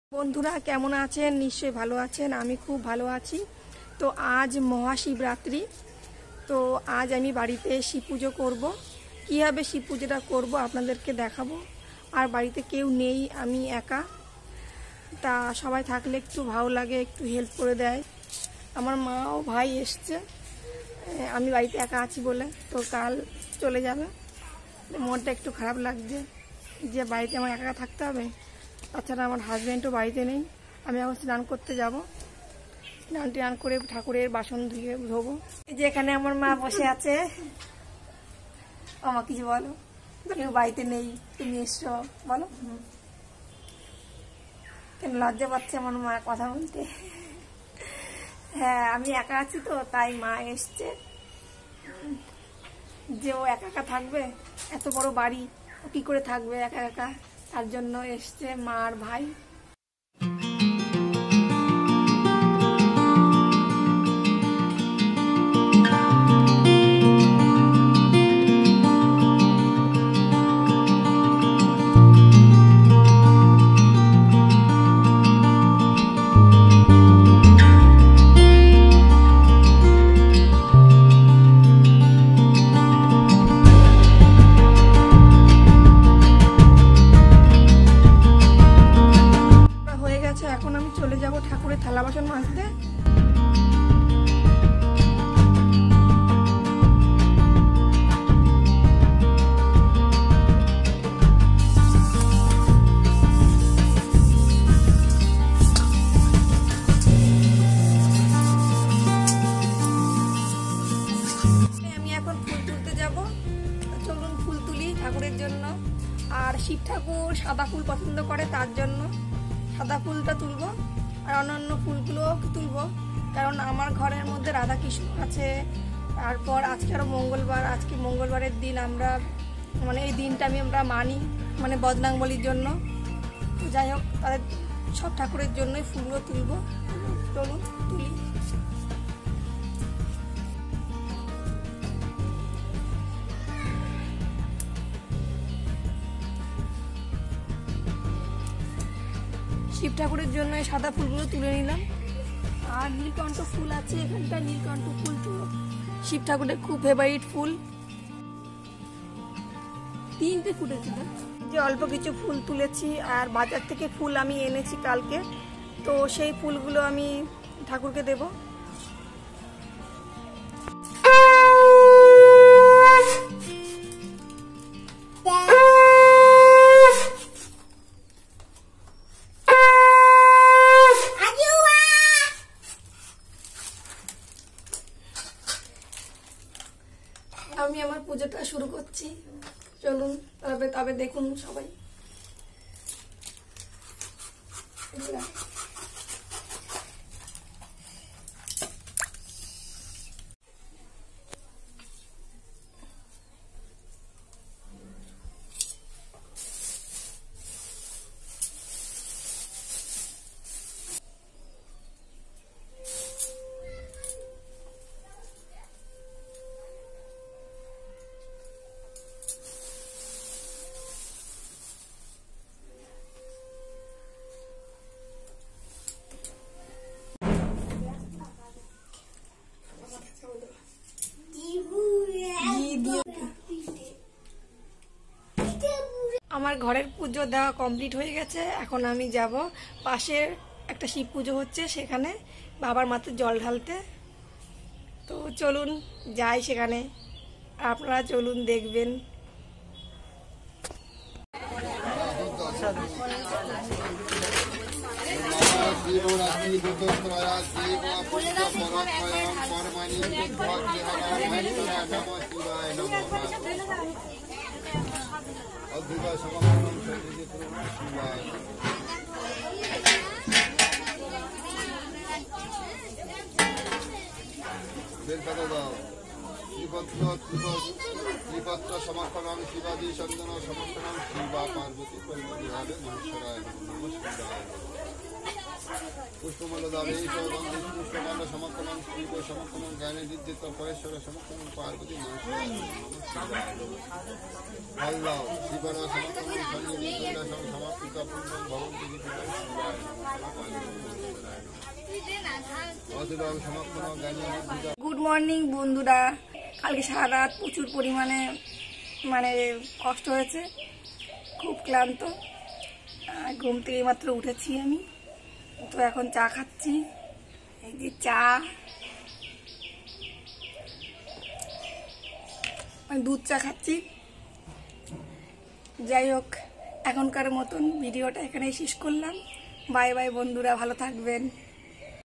বন্ধুরা কেমন আছেন? নিশ্চয়ই ভালো আছেন। আমি খুব ভালো আছি। তো আজ মহাশিবরাত্রি। তো আজ আমি বাড়িতে শিব পুজো করব। কীভাবে শিব পুজোটা করব আপনাদেরকে দেখাবো। আর বাড়িতে কেউ নেই, আমি একা। তা সবাই থাকলে একটু ভালো লাগে, একটু হেল্প করে দেয়। আমার মা ও ভাই এসছে, আমি বাড়িতে একা আছি বলে। তো কাল চলে যাবে, মনটা একটু খারাপ লাগছে যে বাড়িতে আমার একা থাকতে হবে। তাছাড়া আমার হাজব্যান্ডও বাড়িতে নেই। আমি এখন স্নান করতে যাব। স্নান করে ঠাকুরের বাসন ধুয়ে ধোবো। এই যে এখানে আমার মা বসে আছে। আমার কিছু বলো, কেউ বাড়িতে নেই, তুমি এসছো, বলো। কেন লজ্জা পাচ্ছে আমার মা কথা বলতে? হ্যাঁ, আমি একা আছি তো, তাই মা এসছে। যে ও একা একা থাকবে, এত বড় বাড়ি, ও কি করে থাকবে একা একা? তার জন্য এসছে মা আর ভাই। এখন আমি চলে যাব ঠাকুরের থালা বাসন মাজতে। আমি এখন ফুল তুলতে যাব। চলুন ফুল তুলি ঠাকুরের জন্য। আর শিব ঠাকুর সাদা ফুল পছন্দ করে, তার জন্য সাদা ফুলটা তুলবো। আর অন্যান্য ফুলগুলোও তুলবো, কারণ আমার ঘরের মধ্যে রাধা কৃষ্ণ আছে। তারপর আজকে আরও মঙ্গলবার, আজকে মঙ্গলবারের দিন আমরা এই দিনটা আমরা মানি, বজরংবলির জন্য। যাই হোক, তাদের সব ঠাকুরের জন্যই ফুলগুলো তুলবো। চলুন তুলি। শিব ঠাকুরের জন্য সাদা ফুলগুলো তুলে নিলাম। আর নীলকণ্ঠ ফুল আছে এখানটা, নীলকণ্ঠ ফুল তো শিব ঠাকুরের খুব ফেভারিট ফুল। 3টে ফুটেছিল। যে অল্প কিছু ফুল তুলেছি, আর বাজার থেকে ফুল আমি এনেছি কালকে। তো সেই ফুলগুলো আমি ঠাকুরকে দেব। আমি আমার পুজোটা শুরু করছি। চলুন তবে দেখুন সবাই। আমার ঘরের পুজো দেওয়া কমপ্লিট হয়ে গেছে। এখন আমি যাব পাশের একটা শিব পুজো হচ্ছে, সেখানে বাবার মাথায় জল ঢালতে। তো চলুন যাই সেখানে, আপনারা চলুন দেখবেন। শ্রীপত্র সমর্পণং শিবাদি চন্দন সমর্পণং শিবা পার্বতী পরিমণিভাবে মহেশ্বরায় নমস্কার। পুষ্পমল্লদাবে পুষ্পমাল্য সমর্পণং শিব সমর্পণং জ্ঞানে দিদ্যিত পরেশ্বর সমর্পণং পার্বতী মহেশ্বরায় নমস্কার। শিবর সমর্পণং সঞ্জীবী সমর্পিত পূর্ণ ভবন্তি শিবায়। অতিরব সমক্ষম জ্ঞানী নির্বিকার। গুড মর্নিং বন্ধুরা, কালকে সারা রাত প্রচুর পরিমাণে কষ্ট হয়েছে, খুব ক্লান্ত। ঘুম থেকে মাত্র উঠেছি আমি, তো এখন চা খাচ্ছি। এই যে চা, দুধ চা খাচ্ছি। যাই হোক, এখনকার মতন ভিডিওটা এখানেই শেষ করলাম। বাই বাই বন্ধুরা, ভালো থাকবেন।